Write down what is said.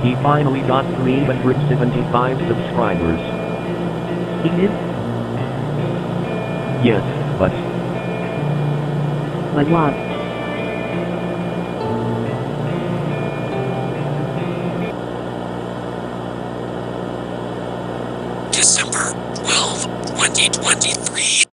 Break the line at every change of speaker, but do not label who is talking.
He finally got 375 subscribers.
He did?
Yes, but
But what?
December 12, 2023.